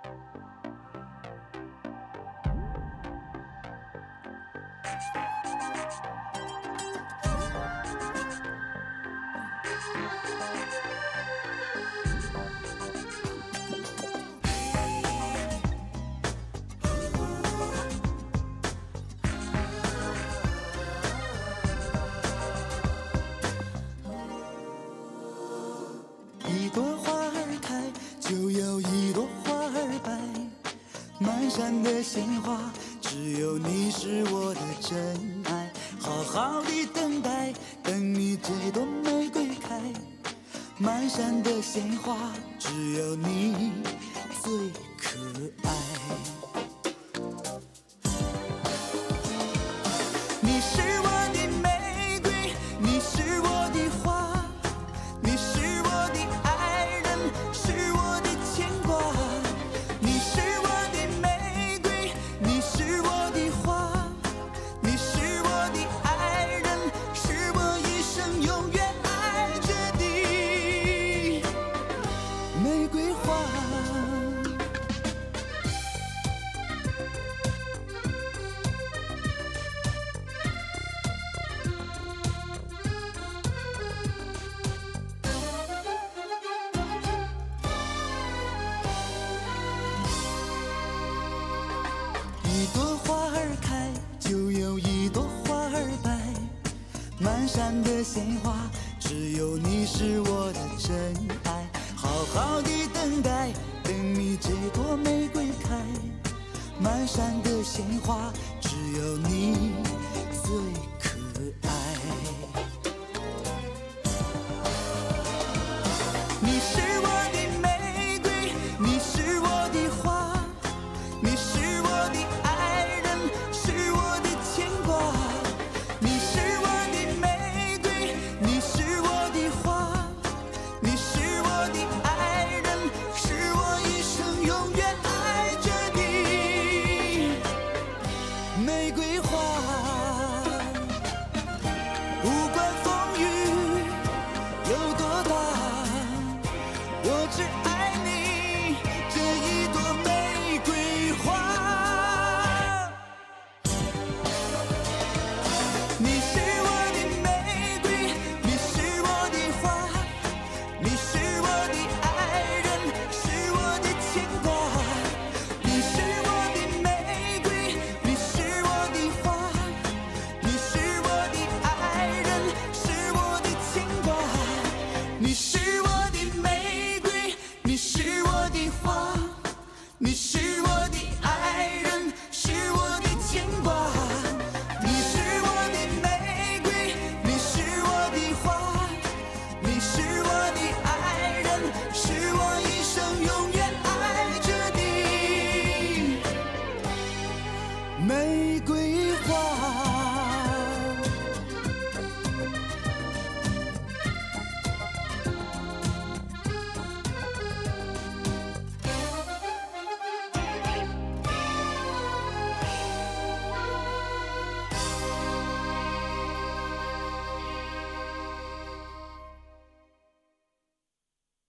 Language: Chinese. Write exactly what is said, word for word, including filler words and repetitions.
一朵花儿开，就有一朵花儿败。满山的鲜花，只有你是我的真爱。好好的等待，等你这朵玫瑰开。满山的鲜花，只有你最可爱。你是我的玫瑰，你是我的花，你是我的爱人，是我的牵挂。你是我的玫瑰，你是我的花，你是我的爱人，是我一生永远爱着的玫瑰花。一朵花儿开，就有一朵花儿败。满山的鲜花，只有你是我的真爱。好好的等待，等你这朵玫瑰开。满山的鲜花，只有你最可爱。你是我的玫瑰，你是我的花，你是我的爱人，是我的牵挂。你是我的玫瑰，你是我的花，你是我的爱人，是我一生永远爱着的玫瑰花。不管风雨有多大，我只爱你这一朵玫瑰花。你是我的玫瑰，你是我的花，你是我的爱人，是我的牵挂。你是我的玫瑰，你是我的花，你是我的爱人，是我的牵挂。你是我的玫瑰，你是我的花，你是我的爱人，是我的牵挂。你是我的玫瑰，你是我的花，你是我的爱人，是我一生永远爱着的玫瑰花。